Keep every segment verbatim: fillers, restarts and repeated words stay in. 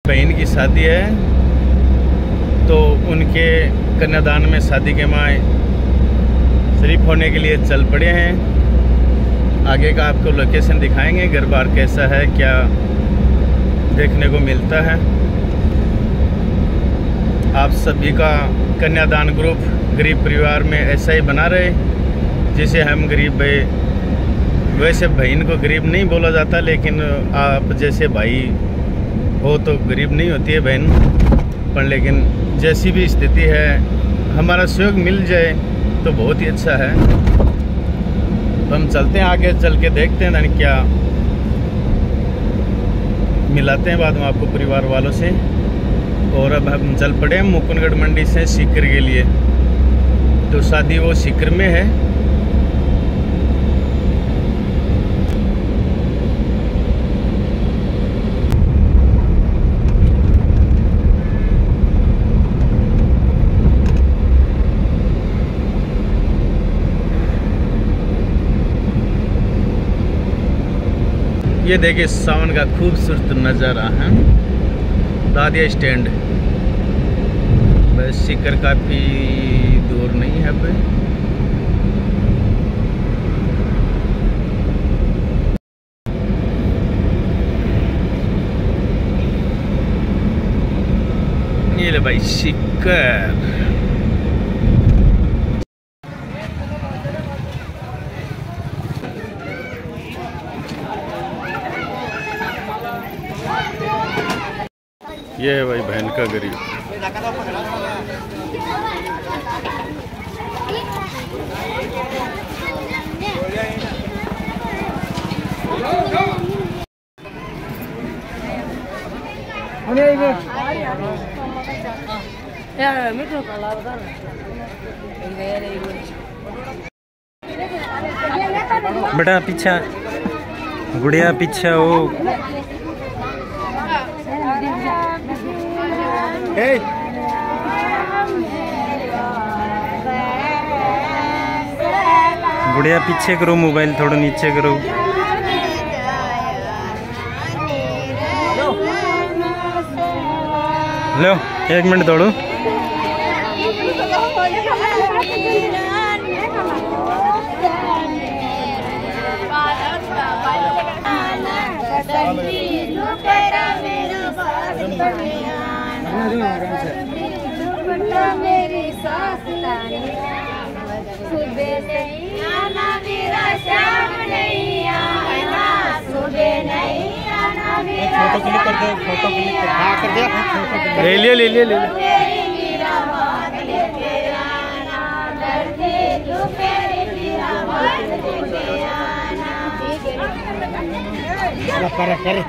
बहन की शादी है, तो उनके कन्यादान में शादी के माए शरीफ होने के लिए चल पड़े हैं। आगे का आपको लोकेशन दिखाएंगे, घर बार कैसा है, क्या देखने को मिलता है। आप सभी का कन्यादान ग्रुप गरीब परिवार में ऐसा ही बना रहे, जिसे हम गरीब भाई, वैसे बहन को गरीब नहीं बोला जाता, लेकिन आप जैसे भाई हो तो गरीब नहीं होती है बहन, पर लेकिन जैसी भी स्थिति है हमारा सहयोग मिल जाए तो बहुत ही अच्छा है। तो हम चलते हैं आगे, चल के देखते हैं ना क्या मिलाते हैं बाद में आपको परिवार वालों से। और अब हम चल पड़े हैं मुकुंदगढ़ मंडी से सीकर के लिए। तो शादी वो सीकर में है। ये देखिए सावन का खूबसूरत नज़ारा है, दादिया स्टैंड। बस सीकर काफ़ी दूर नहीं है। अब ये ले भाई सीकर। ये है भाई बहन का गरीब। बेटा पीछा, गुड़िया पीछा हो। Hey. गुड़िया पीछे करो, मोबाइल थोड़ा नीचे करो। लो एक मिनट दौड़ो। मेरी सास सुबह नहीं आना, मेरा शाम नहीं आना, सुबह नहीं आना, मेरा फोटो क्लिक कर दे, फोटो क्लिक कर हाँ कर दिया, ले लिया ले लिया ले लिया। कर कर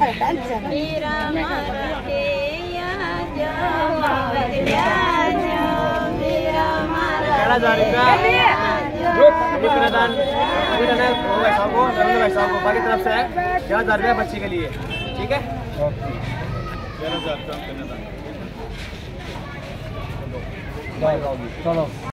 बाकी तरफ से है क्या हजार रुपया बच्ची के लिए, ठीक है। चलो।